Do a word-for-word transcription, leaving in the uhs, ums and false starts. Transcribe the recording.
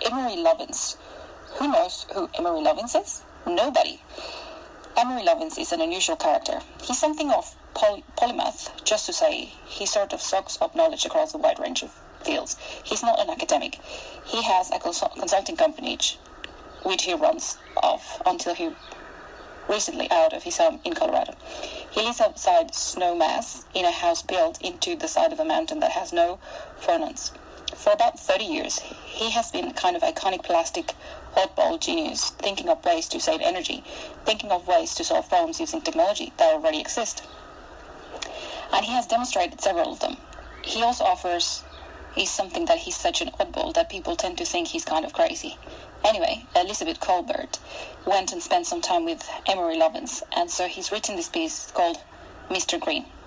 Emery Lovins. Who knows who Emery Lovins is? Nobody. Emery Lovins is an unusual character. He's something of poly- polymath, just to say he sort of soaks up knowledge across a wide range of fields. He's not an academic. He has a cons- consulting company which he runs off until he recently out of his home in Colorado. He lives outside Snowmass in a house built into the side of a mountain that has no furnace. For about thirty years, he has been kind of iconic plastic oddball genius, thinking of ways to save energy, thinking of ways to solve problems using technology that already exist. And he has demonstrated several of them. He also offers is something that he's such an oddball that people tend to think he's kind of crazy. Anyway, Elizabeth Colbert went and spent some time with Emery Lovins, and so he's written this piece called Mister Green.